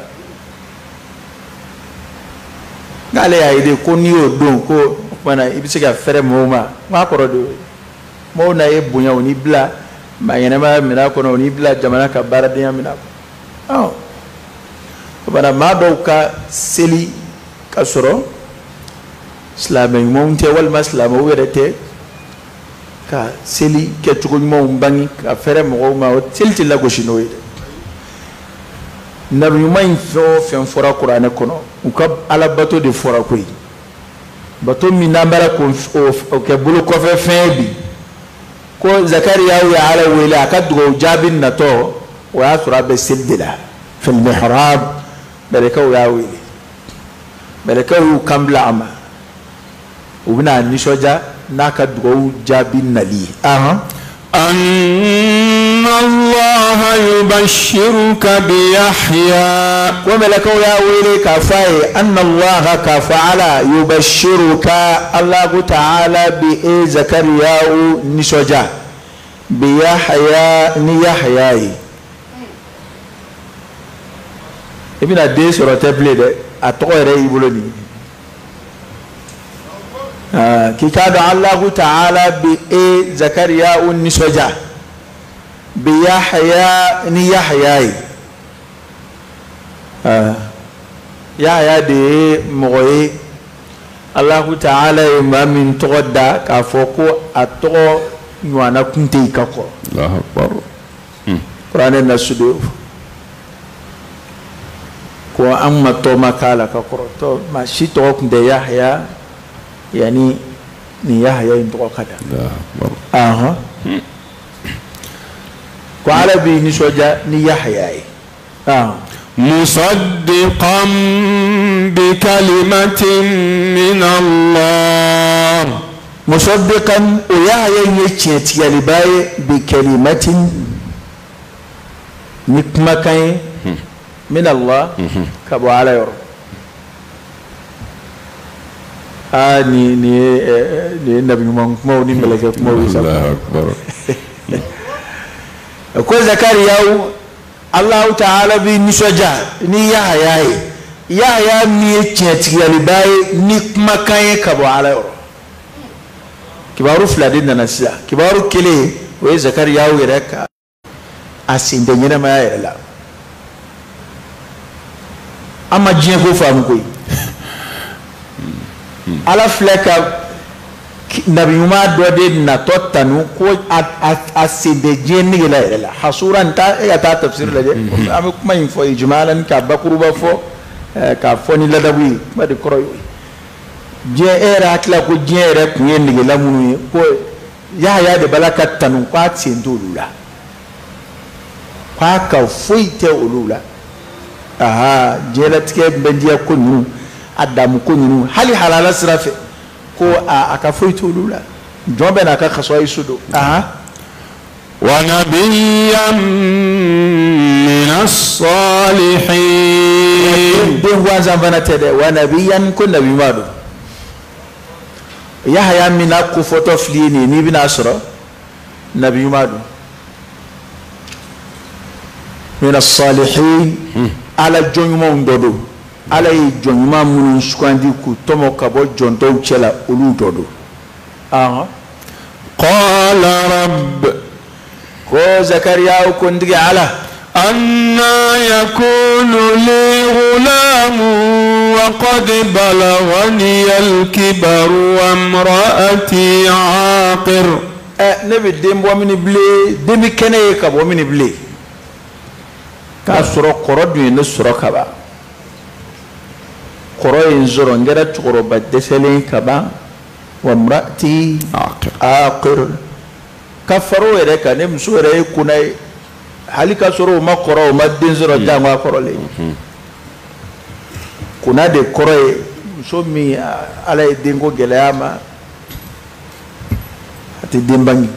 ngale ya ide ko ni o don ko mana ibise ka fere mo ma ma koro do mo na e bunya oni bla ma yana ma mina ko oni bla jamana ka baradiya mina ko oh bana ma do ka seli ka soro islamay mo nte wal maslama werete ka seli ke tugo mo bangi ka fere mo ma o tilti la go shino ide nabi may fo fen fora qur'ane kono ukab ala bato de fora koy bato mi nambara ko o ke bulu ko fe febi ko zakariya ya ala wela ka dugo jabin na to wa asra be sidila fil mihrab balaka ya wele balaka kambla ama ubina nishoja naka dugo jabin nali aha أن الله يبشرك بيحيى وملك يا ويلي كفاي أن الله كفعل يبشرك الله تعالى بإيه زكريا نشجع بيحيى نيحيى ابن الديس رتبلي أتغير يبلوني كي كاد الله تعالى بإيه زكريا نشجع بيحيى نيحيى يحيى دي مغوي الله تعالى ما من تغدا كفوكو أتغو نوانا كنتي كاكو الله أكبر قرآن النسدو كو أما توما كالا كاكو تو ما شي تغو كنتي يحيى يعني نيحيى ينتغو كدا الله أكبر أها وعلى بي نسوجا نيحيى آه مصدقا بكلمة من الله مصدقا ويحيى يتيت يلباي بكلمة نكمكاي من الله كبو على يور آه ني ني ني نبي مو ني ملك مو الله أكبر ko zakariya Allah ta'ala bi nisoja ni yahya yahya mi tiatiyali bay ni makaye kabo ala yoro kibaru fladin na sia kibaru kile we zakariya wireka asinde nyina ma yela ama jien ko fam koy ala fleka nabi ma do de na totanu ko asinde jenni la la hasuran ta ya ta tafsir la de am kuma info ijmalan ka bakuru ba fo ka foni la dawi ba de koroy je era atla ko je era ku yenni la munu ko ya ya de balakat tanu kwa tsindulula kwa ka fuite ulula aha je la tike bendia ko nu adam ko nu hali halala sirafe ko aka foito lula jombe na ka khaswa isudo aha wa nabiyyan min as-salihin de waza bana tede wa nabiyyan kun nabi madu yahya min ku foto flini ni bina asra nabi madu min as-salihin ala jonmo ndodo ala yi jonma mun skwandi ku tomo kabo jonto chela ulu dodo aha qala rabb ko zakariya ko ndigi ala anna yakunu li ghulam wa qad balaghani al-kibar wa imraati aqir eh nabi dembo mini ble demi kene kabo mini ble ka soro korodu ne soro kaba قرأ زرون جرت قربة دسلين كبا وامرأتي عاقر عاقر كفروا إليك نمسوا إليك كناي halika soro ma koro ma denzoro jangwa koro le kuna de koro so mi ala dengo gelama ati dembangi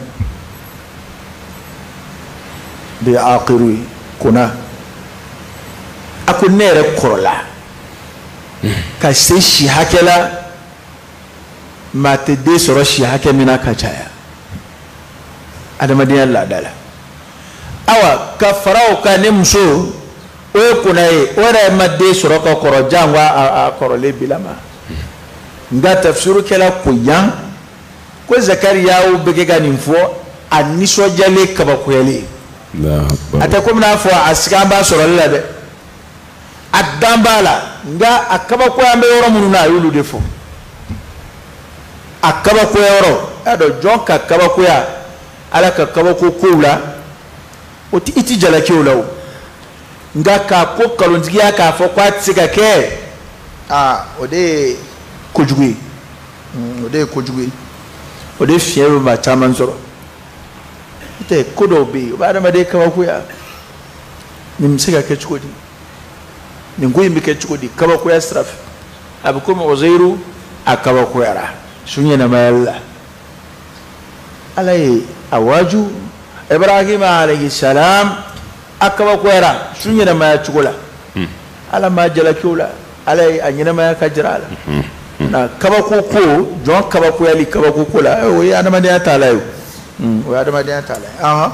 de akhiru kuna akunere korola ka se shi hakela ma te de soro shi hakemina ka chaya adamadiya Allah dala awa ka farao ka ne muso o kuna ye o ra ma de soro ka koro jangwa a korole bilama nga tafsiru kala ko yan ko zakariya o bege ga ninfo aniso jale kaba ko yele ata ko mina fo asikamba soro la de adambala nga akaba ko ambe yoro munu na yulu defo akaba ko yoro ado jonka akaba ko ya ala ka kaba ko kula oti iti jala ke ulaw nga ka ko kalondiya ka fo kwa tsika ke ah ode kojugui ode kojugui ode fiero ma chaman soro ite kodo be ba da made kaba ko ya nimsika ke chukodi ningoyi mbike chukodi kaba ko ya straf abukuma uzairu akaba ko yara sunye na mayalla alai awaju ibrahim alayhi salam akaba ko yara sunye na maya chukula ala ma jala kula alai anyina maya kajrala na kaba ko ko jon kaba ko yali kaba ko kula o ya na madiya talayo o ya na madiya talayo aha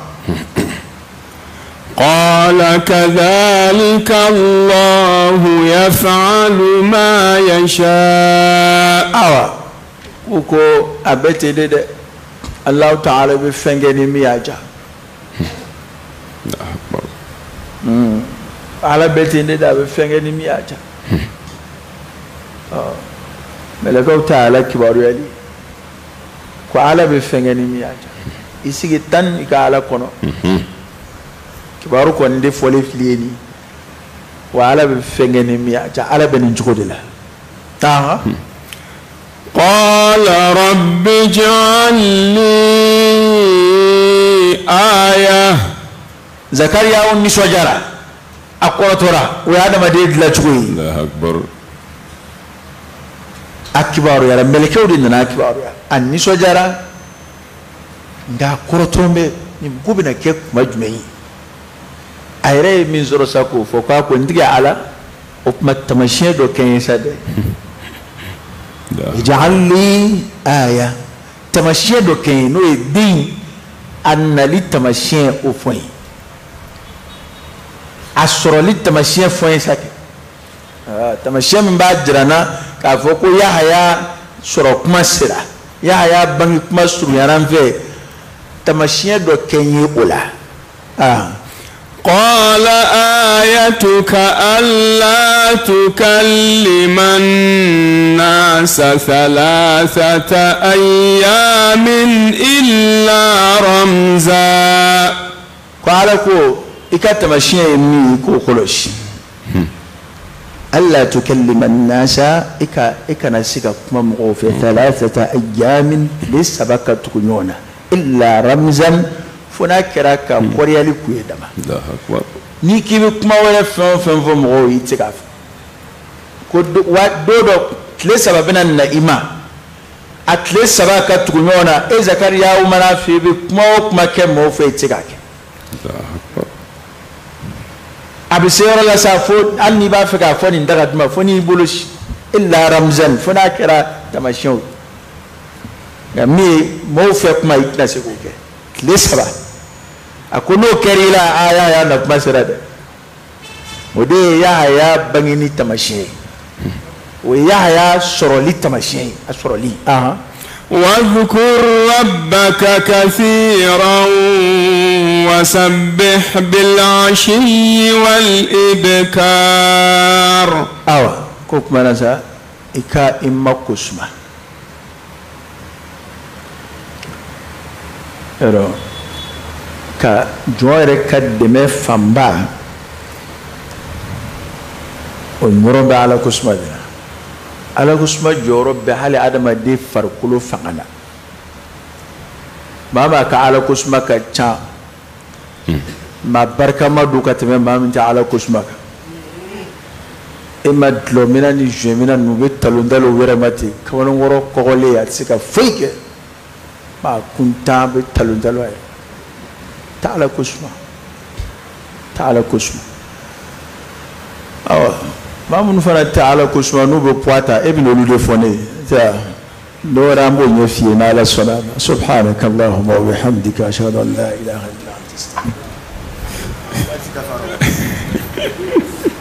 قال كذلك الله يفعل ما يشاء awa uko abete de Allah Ta'ala be fengeni miyaja mm ala bete de da be fengeni miyaja ah melaka Ta'ala kibaru yali ko ala be fengeni miyaja isigi tan ikala kono kibaru ko nde fole flieni wa ala be fengeni miyaja ala be njuko de la ta قال رب اجعل لي آية زكريا ونسو جرا أقوى ويانا مديد لا تقوي الله أكبر أكبر يا رب ملكه ودينا أكبر يا النسو جرا دا قرطون بي نبقوبنا كيف مجمعي أيري من زرو ساكو فوقا كنتك على وما تمشي دو كين سادة اجعل لي آية تمشي دو كين نو الدين أن لي تمشي أفوين أسرع لي تمشي أفوين ساكي تمشي من بعد جرانا كافوكو يا هيا سرق مسرا يا هيا بنك مسرو يران في تمشي دو كين يقولا آه قال آيتك ألا تكلم الناس ثلاثة أيام إلا رمزا قال كو إكتم الشيء مي كو خلوش ألا تكلم الناس إكا إكا نسيك ممغو في ثلاثة أيام لسبكة تكونيونا إلا رمزا fona kera ka koriyali kuye dama Allahu akbar ni kibi kuma wala fen fen fo mo yi tika ko wa dodo tle sababina na ima atle sabaka tukunyona e zakariya umara fi bi kuma kuma ke mo fo tika ke Allahu akbar abisera la sa fo anni ba fa ka fo ni daga duma fo ni bulush illa ramzan fona kera tamashin ga mi mo fo kuma itna se ko ke tle sabaka akono kerila aya ya na masirada ode ya ya bangini tamashi o ya ya soroli tamashi asoroli aha واذكر ربك كثيرا وسبح بالعشي والإبكار awa kok manasa ika imma kusma ero ka joire ka deme famba o muro ba ala kusma dina ala kusma joro be hali adama de farkulu fangana mama ka ala kusma ka cha ma barka ma du ka tɛmɛ maa min tɛ ala ko suma kan e ma dulɔmina ni zuɲɛmina ninnu bɛ talondalo wɛrɛ ma ten kamalenkɔrɔ kɔgɔlen a tɛ se ka foyi kɛ maa kuntan bɛ talondalo a ye tɛ ala ko suma tɛ ala ko suma awɔ maa minnu fana tɛ ala ko suma n'u bɛ poids ta e bɛna olu de fɔ ne ye n'o wɛrɛ an b'o ɲɛ f'i ye n'ala sɔnna a ma subhanaka allahumma wa bihamdika ashhadu an la ilaha illa anta astaghfiruka